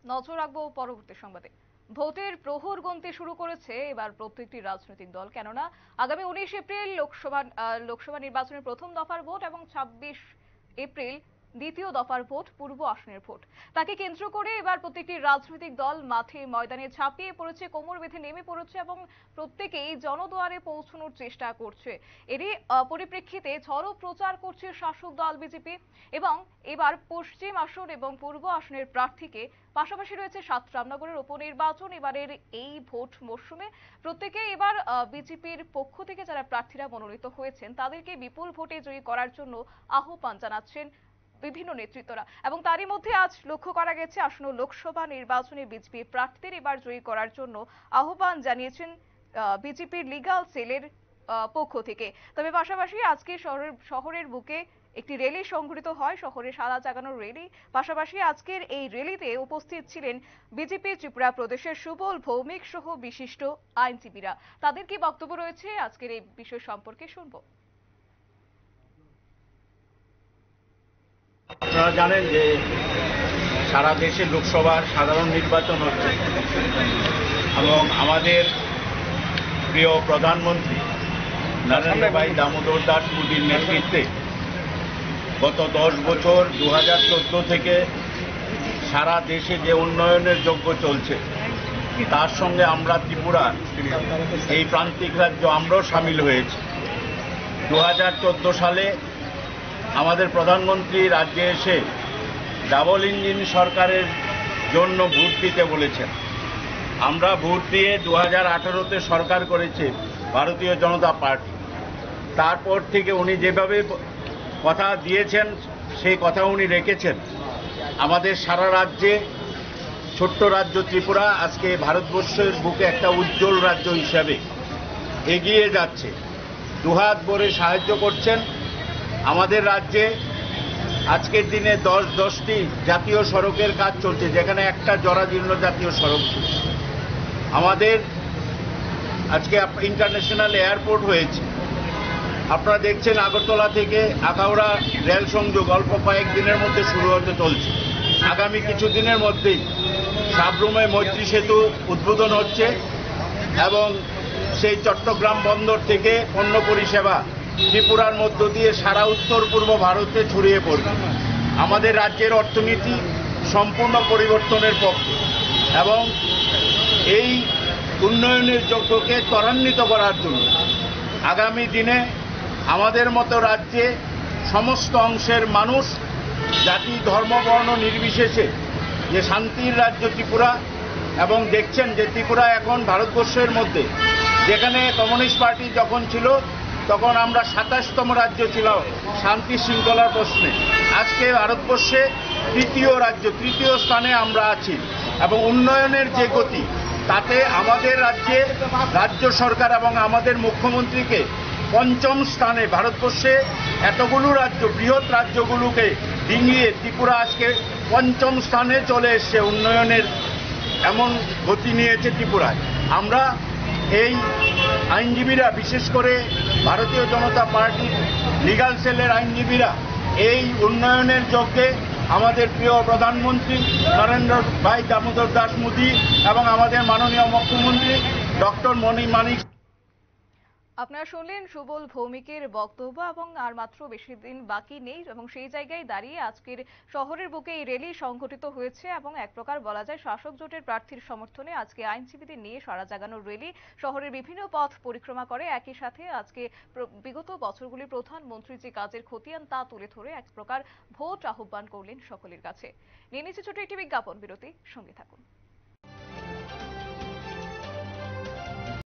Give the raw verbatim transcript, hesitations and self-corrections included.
নজর রাখবো পরবর্তী সংবাদে। ভোটের প্রহর গুনতে শুরু করেছে এবার প্রত্যেকটি রাজনৈতিক দল, কেননা আগামী উনিশ এপ্রিল লোকসভা লোকসভা নির্বাচনের প্রথম দফার ভোট এবং ছাব্বিশ এপ্রিল দ্বিতীয় দফার ভোট, পূর্ব আসনের ভোট। তাকে কেন্দ্র করে এবার প্রত্যেকটি রাজনৈতিক দল মাঠে ময়দানে ঝাঁপিয়ে পড়েছে, কোমর বেঁধে নেমে পড়েছে এবং প্রত্যেকেই জনদুয়ারে পৌঁছানোর চেষ্টা করছে। এরই পরিপ্রেক্ষিতে ঝড়ো প্রচার করছে শাসক দল বিজেপি এবং এবার পশ্চিম আসন এবং পূর্ব আসনের প্রার্থীকে, পাশাপাশি রয়েছে সাত রামনগরের উপনির্বাচন। এবারের এই ভোট মরশুমে প্রত্যেকে এবার বিজেপির পক্ষ থেকে যারা প্রার্থীরা মনোনীত হয়েছেন তাদেরকে বিপুল ভোটে জয়ী করার জন্য আহ্বান জানাচ্ছেন বিভিন্ন নেতৃত্বরা। এবং তারই মধ্যে আজ লক্ষ্য করা গেছে আসন্ন লোকসভা নির্বাচনে বিজেপি প্রার্থীদের এবার জয়ী করার জন্য আহ্বান জানিয়েছেন বিজেপির লিগ্যাল সেলের পক্ষ থেকে। তবে পাশাপাশি আজকে শহরের শহরের বুকে একটি র্যালি সংঘটিত হয়, শহরে সাদা জাগানোর র্যালি। পাশাপাশি আজকের এই র্যালিতে উপস্থিত ছিলেন বিজেপি ত্রিপুরা প্রদেশের সুবল ভৌমিক সহ বিশিষ্ট আইনজীবীরা। তাদের কি বক্তব্য রয়েছে আজকের এই বিষয় সম্পর্কে শুনবো। আপনারা জানেন যে সারা দেশে লোকসভার সাধারণ নির্বাচন হচ্ছে এবং আমাদের প্রিয় প্রধানমন্ত্রী নরেন্দ্র ভাই দামোদর দাস মোদীর নেতৃত্বে গত দশ বছর দু হাজার চোদ্দো থেকে সারা দেশে যে উন্নয়নের যজ্ঞ চলছে তার সঙ্গে আমরা ত্রিপুরা এই প্রান্তিক রাজ্য আমরাও সামিল হয়েছি। দু হাজার চোদ্দো সালে আমাদের প্রধানমন্ত্রী রাজ্যে এসে ডাবল ইঞ্জিন সরকারের জন্য ভোট দিতে বলেছেন। আমরা ভোট দিয়ে দু হাজার আঠারোতে সরকার করেছে ভারতীয় জনতা পার্টি। তারপর থেকে উনি যেভাবে কথা দিয়েছেন সেই কথা উনি রেখেছেন। আমাদের সারা রাজ্যে ছোট্ট রাজ্য ত্রিপুরা আজকে ভারতবর্ষের বুকে একটা উজ্জ্বল রাজ্য হিসাবে এগিয়ে যাচ্ছে, দুহাত ভরে সাহায্য করছেন। আমাদের রাজ্যে আজকের দিনে দশ দশটি জাতীয় সড়কের কাজ চলছে, যেখানে একটা জরাজীর্ণ জাতীয় সড়ক ছিল। আমাদের আজকে ইন্টারন্যাশনাল এয়ারপোর্ট হয়েছে। আপনারা দেখছেন আগরতলা থেকে আখাউড়া রেল সংযোগ অল্প কয়েক দিনের মধ্যে শুরু হতে চলছে। আগামী কিছু দিনের মধ্যেই সাবরুমে মৈত্রী সেতু উদ্বোধন হচ্ছে এবং সেই চট্টগ্রাম বন্দর থেকে পণ্য পরিষেবা ত্রিপুরার মধ্য দিয়ে সারা উত্তর পূর্ব ভারতে ছড়িয়ে পড়বে। আমাদের রাজ্যের অর্থনীতি সম্পূর্ণ পরিবর্তনের পক্ষে এবং এই উন্নয়নের যজ্ঞকে ত্বরান্বিত করার জন্য আগামী দিনে আমাদের মতো রাজ্যে সমস্ত অংশের মানুষ জাতি ধর্ম বর্ণ নির্বিশেষে যে শান্তির রাজ্য ত্রিপুরা, এবং দেখছেন যে ত্রিপুরা এখন ভারতবর্ষের মধ্যে, যেখানে কমিউনিস্ট পার্টি যখন ছিল তখন আমরা সাতাশতম রাজ্য ছিল শান্তি শৃঙ্খলার প্রশ্নে। আজকে ভারতবর্ষে তৃতীয় রাজ্য, তৃতীয় স্থানে আমরা আছি এবং উন্নয়নের যে গতি তাতে আমাদের রাজ্যে রাজ্য সরকার এবং আমাদের মুখ্যমন্ত্রীকে পঞ্চম স্থানে, ভারতবর্ষে এতগুলো রাজ্য বৃহৎ রাজ্যগুলোকে ডিঙিয়ে ত্রিপুরা আজকে পঞ্চম স্থানে চলে এসছে। উন্নয়নের এমন গতি নিয়েছে ত্রিপুরায়। আমরা এই আইনজীবীরা, বিশেষ করে ভারতীয় জনতা পার্টির লিগ্যাল সেলের আইনজীবীরা এই উন্নয়নের যজ্ঞে আমাদের প্রিয় প্রধানমন্ত্রী নরেন্দ্র ভাই দামোদর দাস মোদী এবং আমাদের মাননীয় মুখ্যমন্ত্রী ডক্টর মণি মানিক। আপনারা শুনলেন সুবল ভৌমিকের বক্তব্য এবং আর মাত্র বেশি দিন বাকি নেই এবং সেই জায়গায় দাঁড়িয়ে আজকের শহরের বুকে এই র্যালি সংঘটিত হয়েছে এবং এক প্রকার বলা যায় শাসক জোটের প্রার্থীর সমর্থনে আজকে আইনজীবীদের নিয়ে সারা জাগানোর র্যালি শহরের বিভিন্ন পথ পরিক্রমা করে। একই সাথে আজকে বিগত বছরগুলির প্রধানমন্ত্রী যে কাজের খতিয়ান তা তুলে ধরে এক প্রকার ভোট আহ্বান করলেন সকলের কাছে। নিয়ে নিচ্ছে ছোট একটি বিজ্ঞাপন বিরতি, সঙ্গে থাকুন।